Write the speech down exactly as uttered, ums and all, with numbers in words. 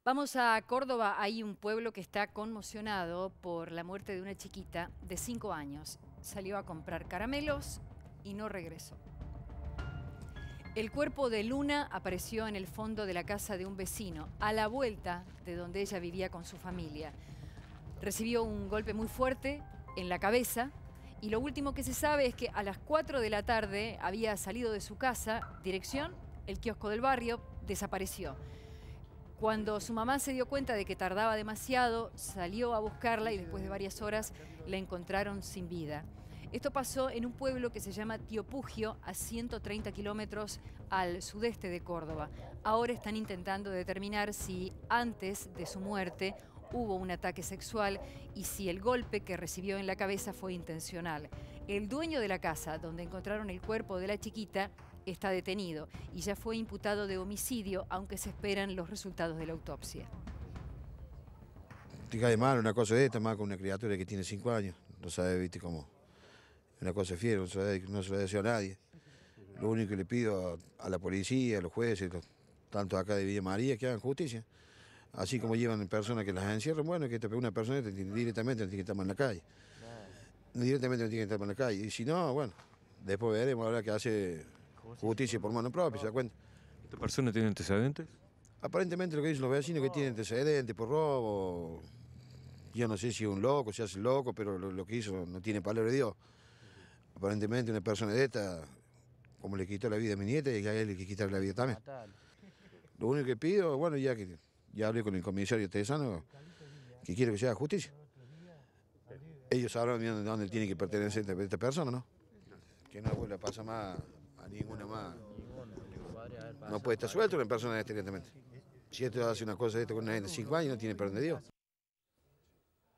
Vamos a Córdoba, hay un pueblo que está conmocionado por la muerte de una chiquita de cinco años. Salió a comprar caramelos y no regresó. El cuerpo de Luna apareció en el fondo de la casa de un vecino, a la vuelta de donde ella vivía con su familia. Recibió un golpe muy fuerte en la cabeza y lo último que se sabe es que a las cuatro de la tarde había salido de su casa, dirección, el kiosco del barrio, desapareció. Cuando su mamá se dio cuenta de que tardaba demasiado, salió a buscarla y después de varias horas la encontraron sin vida. Esto pasó en un pueblo que se llama Tío Pugio, a ciento treinta kilómetros al sudeste de Córdoba. Ahora están intentando determinar si antes de su muerte hubo un ataque sexual y si el golpe que recibió en la cabeza fue intencional. El dueño de la casa donde encontraron el cuerpo de la chiquita está detenido y ya fue imputado de homicidio, aunque se esperan los resultados de la autopsia. Te cae mal una cosa de esta, más con una criatura que tiene cinco años. No sabe, viste, cómo. Una cosa fiera, no se lo no se lo deseo a nadie. Lo único que le pido a, a la policía, a los jueces, los, tanto acá de Villa María, que hagan justicia. Así como llevan personas que las encierran, bueno, que una persona directamente no tiene que estar más en la calle. Directamente no tiene que estar más en la calle. Y si no, bueno, después veremos, habrá que hacer justicia por mano propia, ¿se da cuenta? ¿Esta persona tiene antecedentes? Aparentemente lo que dicen los vecinos que tiene antecedentes por robo. Yo no sé si es un loco, si hace loco, pero lo, lo que hizo no tiene palabra de Dios. Aparentemente una persona de esta, como le quitó la vida a mi nieta, y a él le que quitarle la vida también. Lo único que pido, bueno, ya que ya hablé con el comisario Tesano, que quiere que se haga justicia. Ellos sabrán dónde, dónde tiene que pertenecer esta, esta persona, ¿no? Que no vuelva a pasar más a ninguna más. No puede estar suelto una persona de este directamente. Si esto hace una cosa de esto con una gente de cinco años, no tiene perdón de Dios.